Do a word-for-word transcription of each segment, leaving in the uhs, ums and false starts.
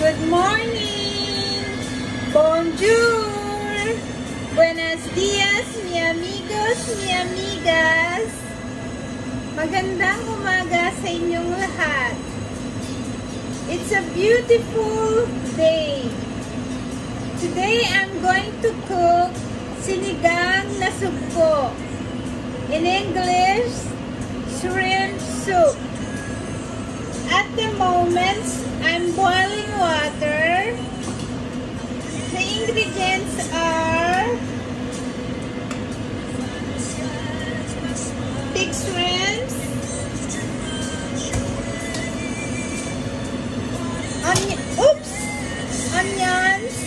Good morning! Bonjour! Buenos dias, mi amigos, mi amigas! Magandang umaga sa inyong lahat! It's a beautiful day! Today I'm going to cook sinigang na sugpo. In English, shrimp soup. At the moment, I'm boiling water. The ingredients are pig shrimps, onion, oops, onions,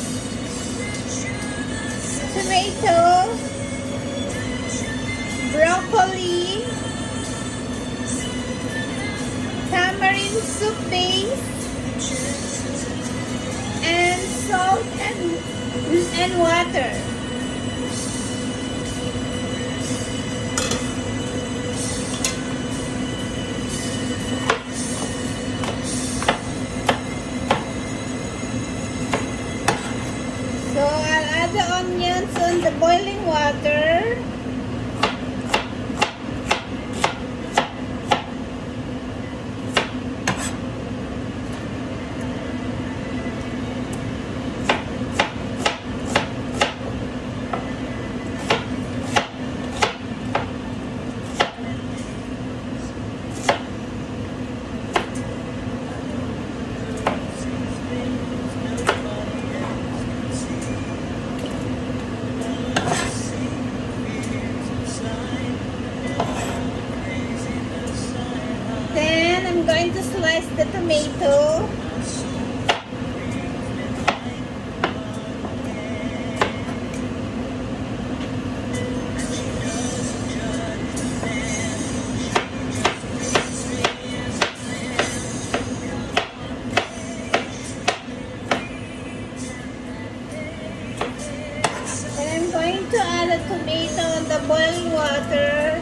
tomato, broccoli, tamarind soup base, and salt and, and water. So I'll add the onions on the boiling water. Then I'm going to slice the tomato. And I'm going to add a tomato in the boiling water.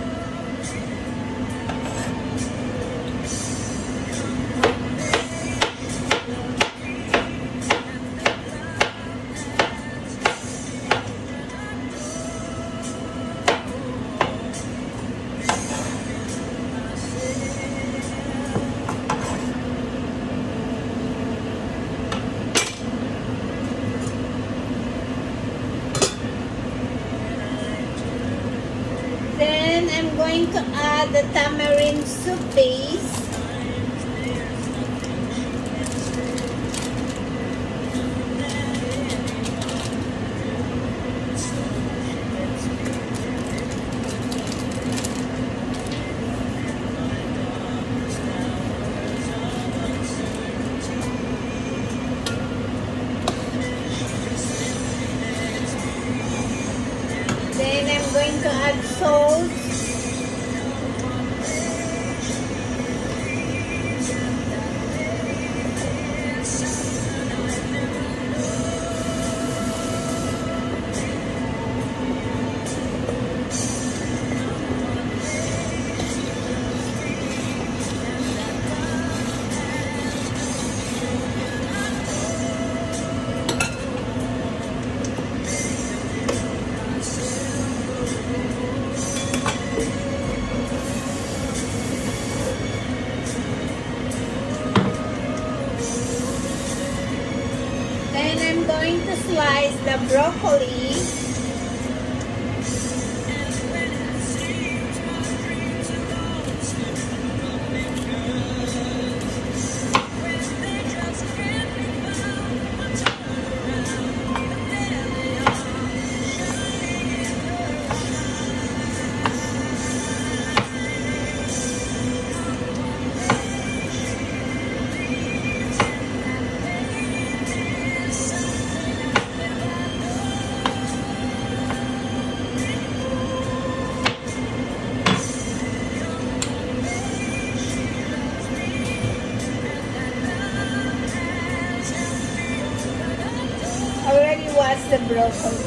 Then I'm going to add the tamarind soup base. Then I'm going to add salt. Then I'm going to slice the broccoli. Already washed the broccoli.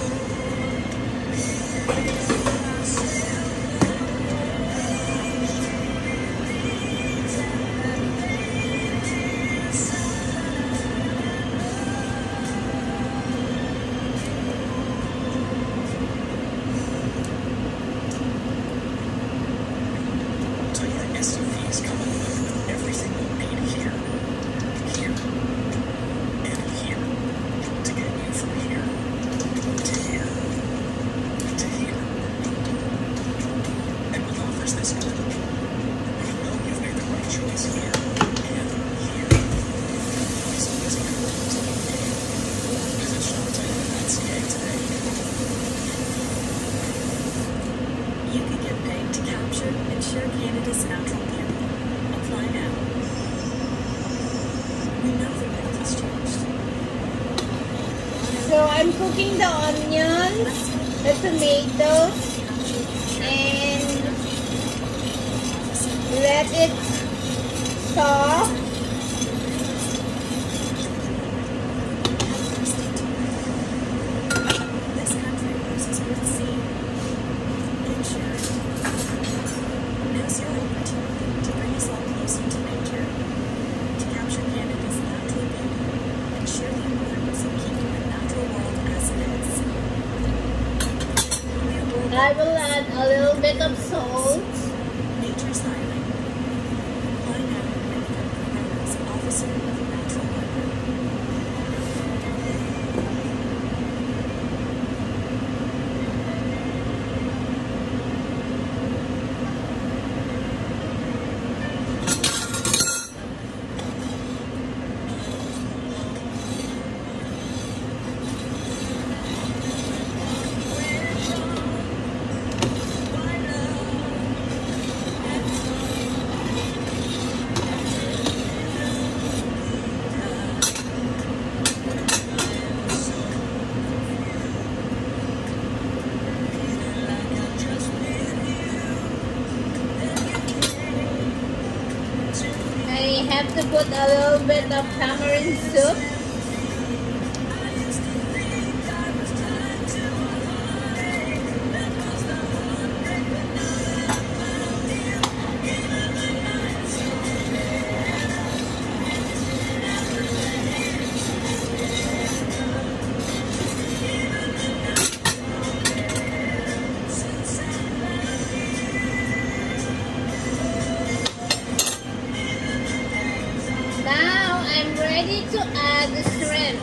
So I'm cooking the onions, the tomatoes, and let it soft. I will add a little bit of salt. Nature's Highway. Apply now and become Corona Officer of Natural Highway. I have to put a little bit of tamarind soup. Now I'm ready to add the shrimp.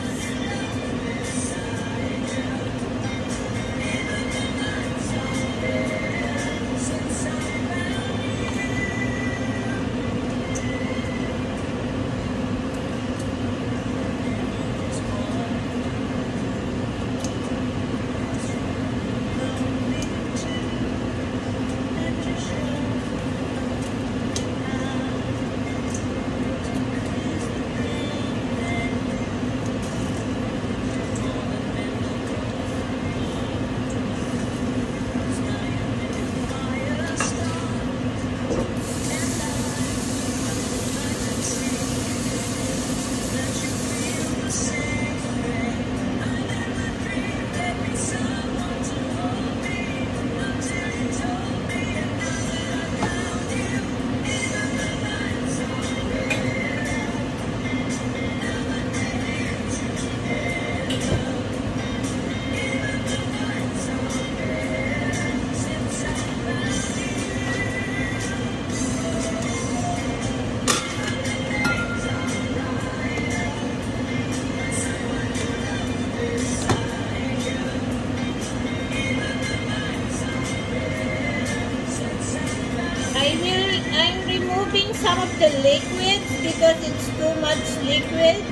I will, I'm removing some of the liquids because it's too much liquid.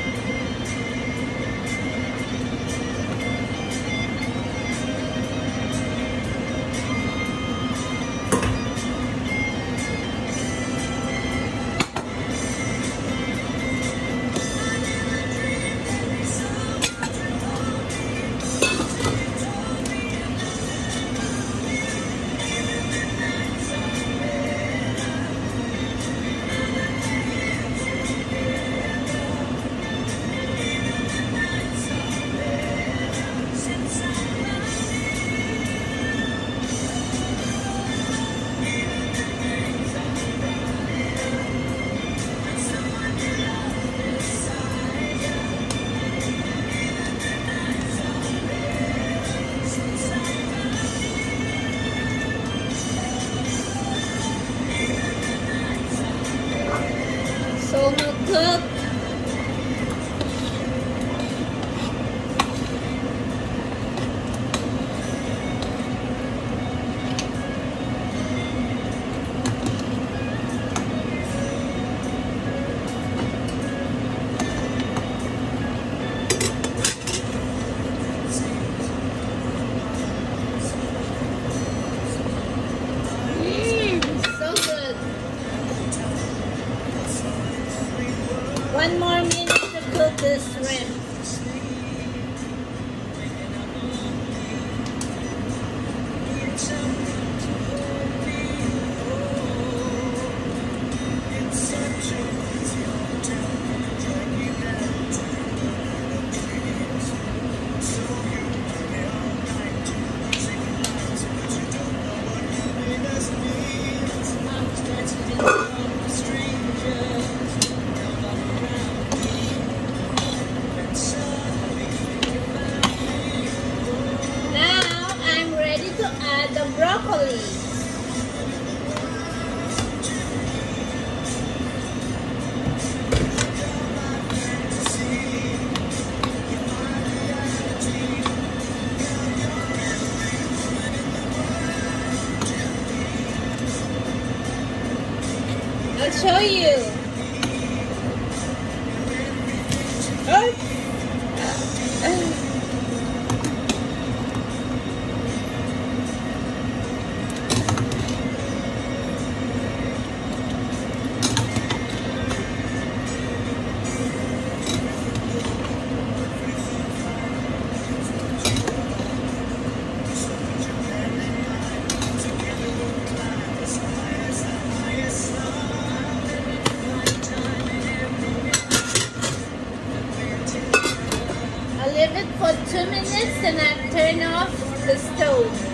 So no cook. Mm, so good. One more minute to cook the shrimp. The broccoli. I'll show you. Oh. Leave it for two minutes and I turn off the stove.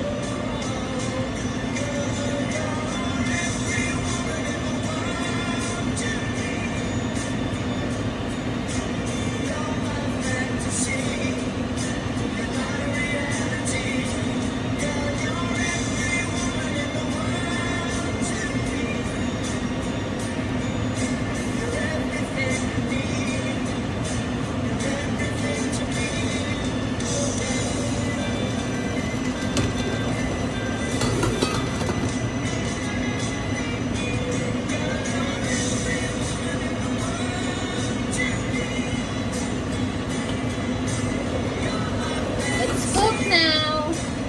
Now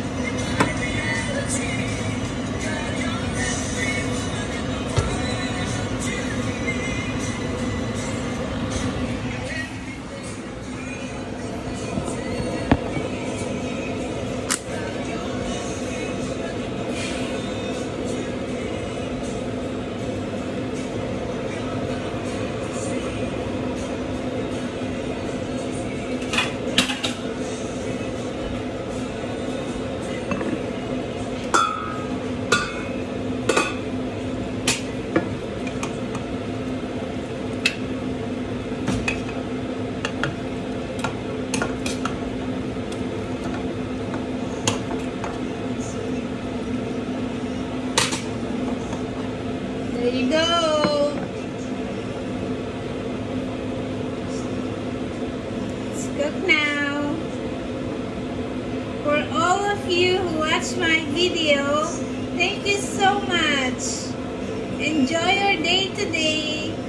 there you go. It's cooked now. For all of you who watched my video, thank you so much. Enjoy your day today.